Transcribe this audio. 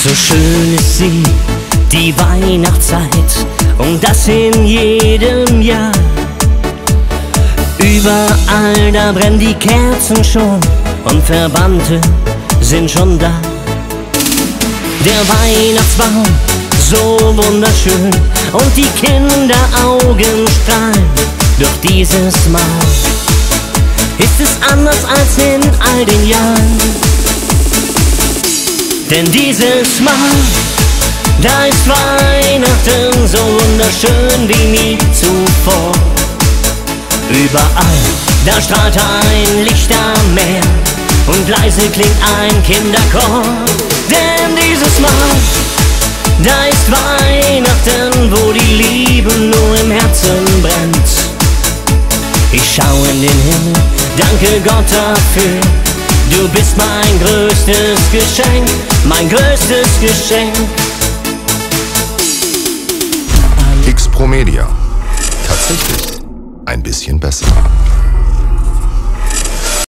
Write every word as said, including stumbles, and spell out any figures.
So schön ist sie, die Weihnachtszeit, und das in jedem Jahr. Überall, da brennen die Kerzen schon und Verwandte sind schon da. Der Weihnachtsbaum, so wunderschön, und die Kinderaugen strahlen. Doch dieses Mal ist es anders als in all den Jahren. Denn dieses Mal, da ist Weihnachten so wunderschön wie nie zuvor. Überall, da strahlt ein Lichtermeer und leise klingt ein Kinderchor. Denn dieses Mal, da ist Weihnachten, wo die Liebe nur im Herzen brennt. Ich schau in den Himmel, danke Gott dafür. Du bist mein größtes Geschenk, mein größtes Geschenk. X Pro Media. Tatsächlich ein bisschen besser.